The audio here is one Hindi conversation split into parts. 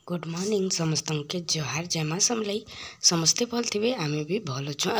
गुड मॉर्निंग समस्त के जोहार जमा समलाई समस्ते भल थे आम भी भल छुँ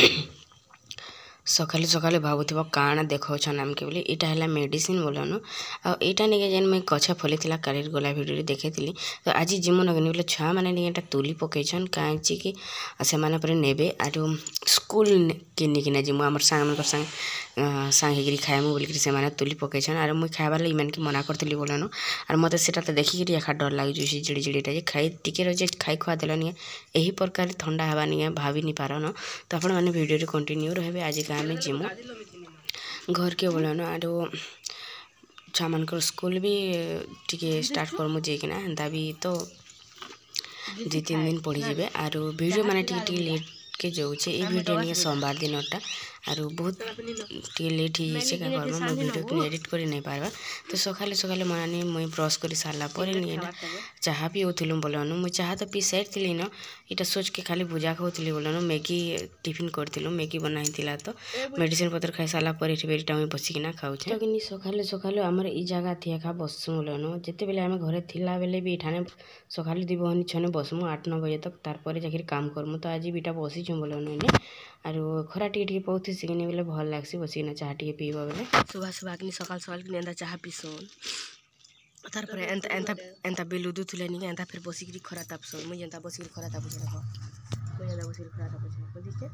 सकालू सकालू भावुव काण देखन आमके बोले यहाँ है मेडिसिन बोलन आईटा नहीं जेन मुझे गछ फली काली गला भिडियो देखी तो आज जिमु नगनी बोले छुआ मैंने नहीं तुली पकईन कहीं कि से ने आरो स्कूल के निकिना जिमु आम सांग सांग खाएमु बोलिक से तुली पकईन आर मुझे खाइबार लगे इमान मना करी बोलन और मत से देखिक एखा डर लगे जिड़ी जिड़ीटा खाई टिके रही खाई खुआ देलानी यही प्रकार ठंडा हवा नहीं भाभी नहीं पारन तो आपण मैंने भिडियो कंटिन्यू रहे आज आम जिमु घर के बोलन आरो छुआ मान स्कूल भी टी स्टार्ट करमु जाइकिना हेन्ता भी तो 2-3 दिन पड़ी जाए आरो वीडियो माने टी लेट के जाऊे ये वीडियो नहीं सोमवार दिनटा आर बहुत टी लेट हो जाए क्या करम मो वीडियो को एडिट कर नहीं पार्बा तो सकाले सकाले मानी मुई ब्रश कर सारापर नहीं चाह पीऊलु बोलन मुझे चाह तो पी सारी न यहाँ सोच के खाली भुजा खाऊली बोलन मैगी टिफिन करूँ मैगी बनाई तो मेडिसिन पतर खाई सारापर ये बेरीटा मुझे बसिकिना खाऊे कि सकाले सकालू आमर ई जगह थी एका बसुँ बोलन जिते बेले आम घरे थिला बेले भी इठाने सकालू 2 बहनी छने बसमु 8-9 बजे तक तारपर जाकर काम करमु तो आज बीटा बसीचु बोलन आर खरा टी पौथी सिकनी बोले भल लग्सी बसिकिना चाह टी पीब बोले सुबह सुबह कि सकाल सकाल कि एंता चाह पीसन तारपर एंता बेलुदू थुले नहीं एंता फिर बसिक खरा तापसन मुझे एंता बसिक खरा तापुछ देख मुझे एंता बसिक खरा तापुछ बुझिछे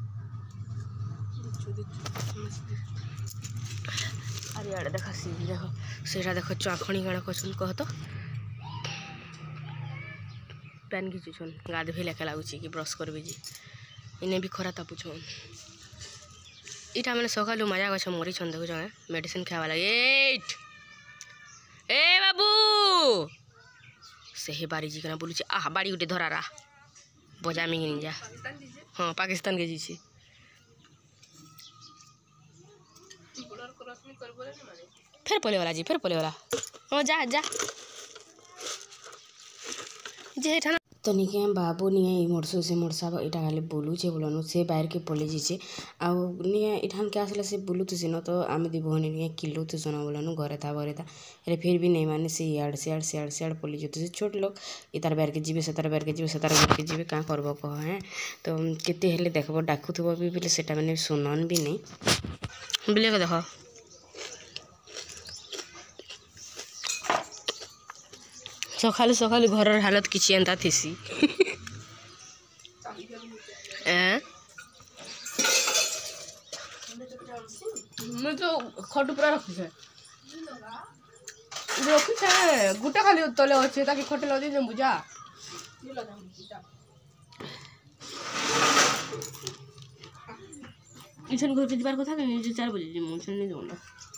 अरे यार देख सी देख सेटा देख चाखणी गाड़ा कछन कह तो पैन घिचुछन गाधे लेखा लगुच कि ब्रश करबी जी इने भी खरा तापुछन इटा मैंने सकालू मजा गछ मरी छन देखुछ मेडिसिन खावा लगे ए बाबू से बारी जी कना बोलुछ आह बाड़ी उठे धरारा बजा में नहीं जा हाँ पाकिस्तान के जी फिर पले वाला जी फिर पले वाला हाँ जा जा जे तो नहीं बाबू नहीं मोरसो से मोरसा यहाँ खाली बोलुचे बोलन से बाहर के पलि जाइए आने इठान के आसला से बुलुथुसी न तो आम 2 बहनी नहीं किलुथुसन बोलन घरे था अरे फिर भी नहीं माने से इड़ सियाड़ पलि जाते छोट लोग इतार बाहर के जी से तार बाहर के जी से तार बाहर के जी क्या करब कह हैं तो केते हेले देखब डाकुथब भी बोले से मैंने सुनन भी नहीं बोले देख सकालू सकालू घर हालत किसी एंता थीसी मैं तो खटू पूरा रखी गुटा खाली तले अच्छे ताकि खटे लगे बुझा इसन घर के जीवार कथा 4 बजे मुझे नहीं जाऊँ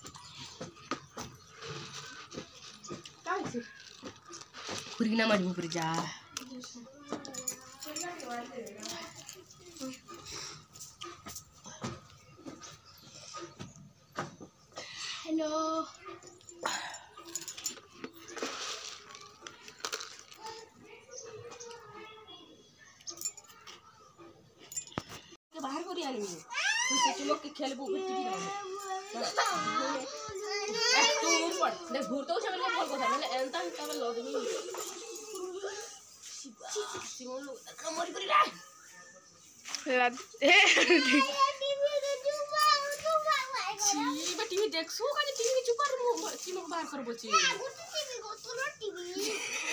खुरगिना मारी ऊपर जा हेलो बाहर करी आनी तो चलो के खेलबो टीवी देख घूर तो छबे भल कथा माने एंता तबे लदमी सिमोन लोग कमर करी रे टीवी देखसु का टीवी चुपर सिमोन बाहर करबो छी टीवी गोतलो टीवी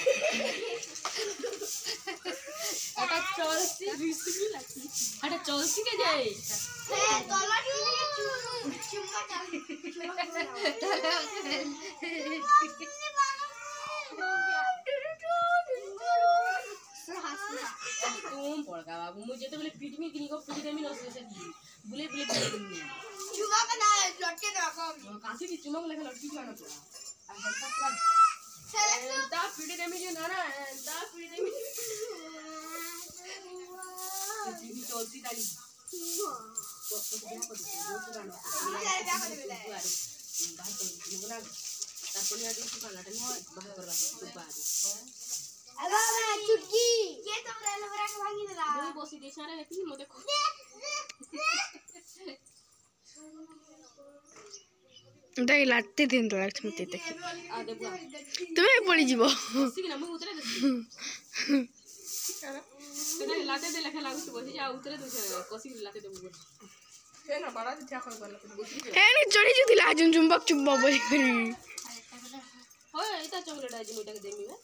आता चलसी रिसमी लागी आता चलसी के जाए ए तोला टीवी चुम्मा तुम पड़का बाबू मुझे तो बोले पीट में किनको पीट देमी न से बुले बुले चुमा का ना लटके दे कम कासी की चुमा को लेके लटकी जाना पड़ा दा पीट देमी जे ना ना दा पीट देमी जीवी चलती दाली चुटकी ये तो एलोवेरा के भांगी देला दो बसी दे सारे लेती मो देखो তাই লাটতে দিন তো লাগছে মতে দেখি তুমি পড়ি যাব সিগনা মই উতরে দেছি কেনা লাতে দে লেখা লাগুছে বসি যা উতরে দে কসি লাতে দেবো হে না বাড়া দিতে এখন বলা হে নি চড়ি যদি লাজুন চুম্বক চুম্বক বলি করি হয় এটা চকলেট আজ মইটাকে দেমি বে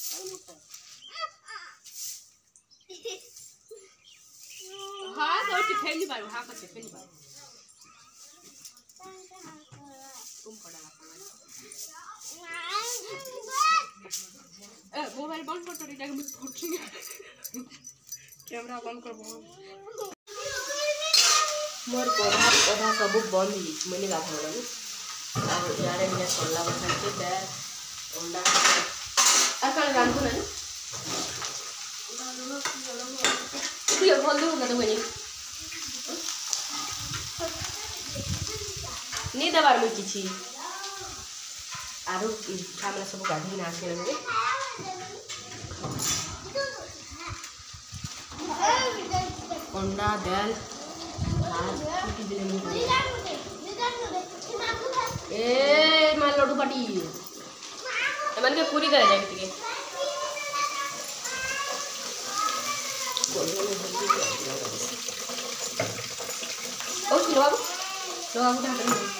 हाँ तो ठीक है नहीं पारो हाँ का ठीक है नहीं पारो तुम पड़ा मोबाइल बंद कर तो रिटा के फुट कैमरा बंद कर मोर कोढ़ा कोढ़ा सब बंद ही मैंने गाथा वाला और यारे मिला सोला बसन के दे ओंडा अकल रांधु ना ये बोल दूँ ना तो मैंने नहीं दबार में किसी आरु खामला सब गाड़ी ना आसे लगे अंडा दाल भात कुटी दिले में ए मान लड्डू पाटी मन के पूरी करे जाए कितने ओ लो बाबू ढाका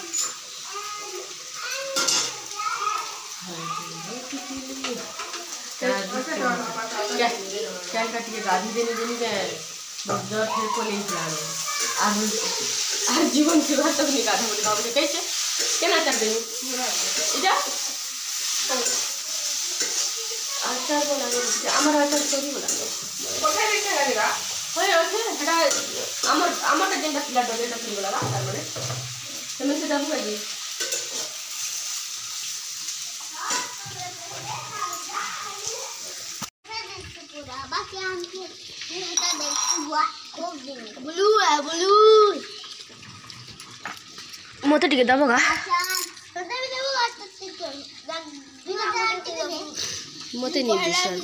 क्या काटी के गाड़ी देने के डॉक्टर फिर को ले जानो आज जीवन की बात तक नहीं काटा बोले बाबू कैसे क्या कर देनी इजा आचार बनाने हमारा आचार थोड़ी बनाने कोठा लेके आएगा होय ओके हटा अमर जेंटा पिला डलेटा पिला लगा तार माने तमे से दाबू काजी बाकी हम के हटा दे ब्लू है ब्लू मते टिके दबो गा मते नहीं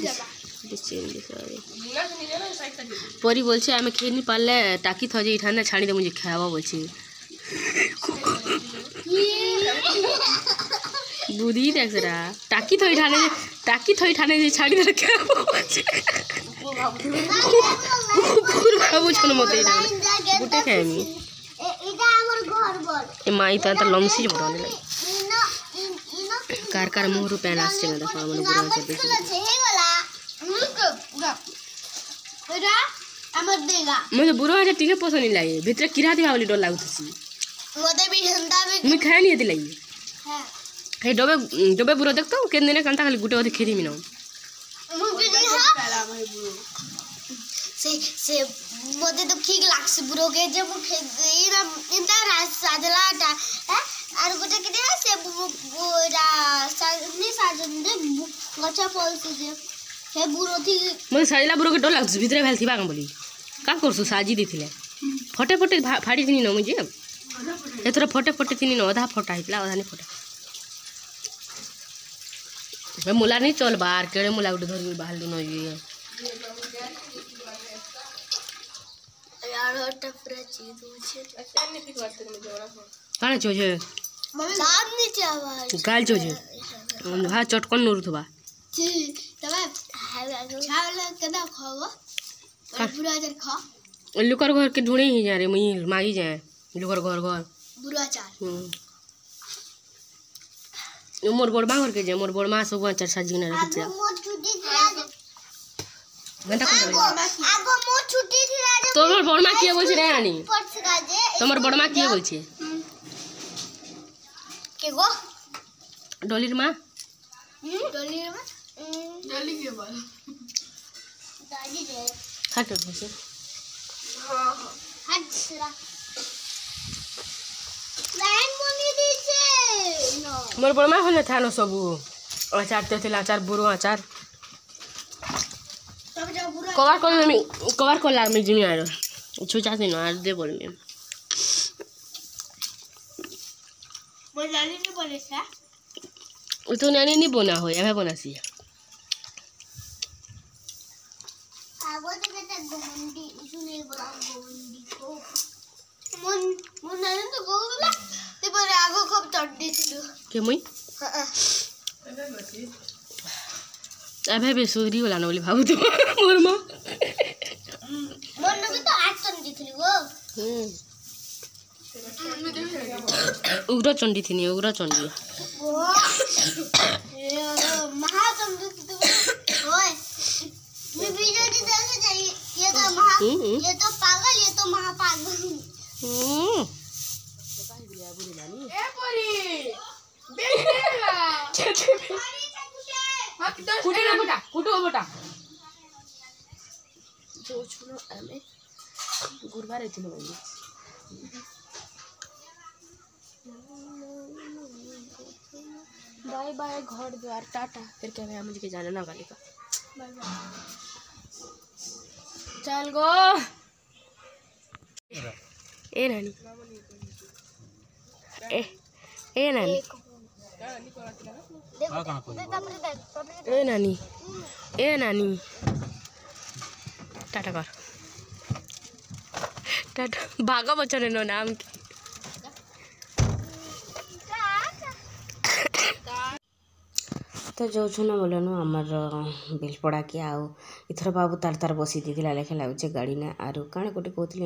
परी बोल आम खे नहीं पारे टाकी थजे इठाने छाड़ी दे मुझे खावा बोल बुद्धि देख जरा टाकी थई ठाने छाड़ी दे खावा बाबू छन मते गुटे खाएमी ए माई तो लमसी बड़ाने लगे कार मुहरु पैन आसे ना देखो मन बुरा से देखो मुझे बुरा है टिके पसंद नहीं लागे भीतर किरा दिवा वाली डर लागुसी मते भी हंदा भी मुई खाए नहीं दिलाई हां हे डबे बुरा देखतो केन दिने कांता खाली गुटे ओदे खेरी मिनो मुझे नहीं पहला भाई बुरो से मते तो ठीक लागस बुरो के जब इना इंता साजलाटा है और गुटे के से बुरा साजनी साजने गचा फल से हे बुरो थी मुझे साजला बुरो के डर लागस भीतर भेल थिबा का बोली का करसु साजी दिथिले फटे फाड़ी दिनी न मुझे एथरा फटे तिनी न आधा फटा हितला आधा नहीं फटा मैं मुला नहीं चल बाहर केड़े मुला उठ धर बाहर न ये यार टपरा चीज मुझे अच्छा नहीं ठीक बात में जोड़ा काने चोजे साथ नहीं चावल गाल चोजे हां चटकन नरुथबा जी तबे चावल केदा खाओ बुरा जर खा लुकर घर के ढूंढे ही जा रे मुई मागी जाए लुकर घर बुरा चार मोर बड़मा घर के जे मोर बड़मा सब चार साजी ना रखिया मोर छुट्टी थिला घंटा को आगो मोर छुट्टी थिला जे तोर बड़मा किए बोल रे रानी पड़छ का जे तोमर बड़मा किए बोल छे के गो डोलीर मां डोली में जल्दी के बोल दादी दे खा के बोल हां हट सरा लाइन मोनी दीछे नो मोर बड़मा होने था न सब अचार ते थिला अचार बुरो अचार तब जा बुरा कवर कर लाग में जिमी आरो छुचा से न आर दे बोल में बोल लाली ने बोले सा तो नानी नहीं बना हो या बना सी आगो तो कहता गोमंडी सुने बोला गोमंडी को मन नानी तो गोला ते जीवन आगो खूब चंडी थिलु के मुई एबे बे सुधरी होला न बोली भाबु तो मोर मां मन भी तो आज चंडी थिलु गो उग्र चंडी थिनी उग्र चंडी ये महाचंडी तो ओए मैं वीडियो देखे चाहिए ये तो पागल ये तो महापागल ए परी देखला कुटे ना बेटा कुटो बेटा जो छुनो आमे गुरुवार थिनो बोली बाय बाय घर द्वार टाटा फिर क्या मैं मुझे के जाना ना गाली का बाय बाय चल गो ए नानी ए नानी ए नानी ए नानी टाटा कर टाटा भागा बचने नो नाम की तो जाऊँ ना बोलन आमर बेलपड़ा के आउ इथर बाबू तार तार बसी देला लेखे लगुचे गाड़ी ना आरु काण गोटे कहती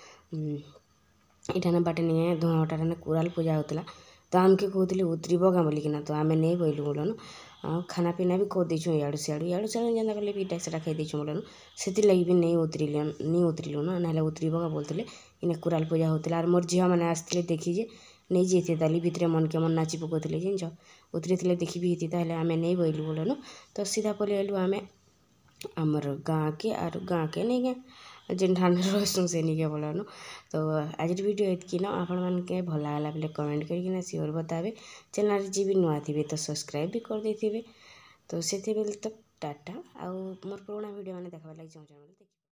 इठाने बाटे नहीं धुआं उठाने कुराल पूजा होता तो आमके कहते उतरब क्या बोलिकिना तो आम नहीं बोलूँ बोलन खाना पीना भी कह देचु इाड़ू सियाड़ू इाड़ू सियाड़ू जेनता कले भी इटा सेटा खाई बोलन से लगी भी नहीं उतरलु ना उतरब क्या बोलते इने कुराल पूजा होता और मोर झील मैंने आसते देखी नहीं जाते ताली भितर मन के मन नाची पकाते जिन उतरी थे देखी भी होती आम नहीं बोलू बोलन तो सीधा पलैलु आम आमर गाँ के आर गाँ के नहीं के जेन ठान रहसुँ से नहीं के बोलन तो आज वीडियो एतकी ना आपण मानके भल लागला बोले कमेंट करके सियोर बतावे चैनल जी भी नुआ थे तो सब्सक्राइब भी कर देते तो से तो टाटा आउ मोर पुराना वीडियो मैंने देखा लगे चाहूँ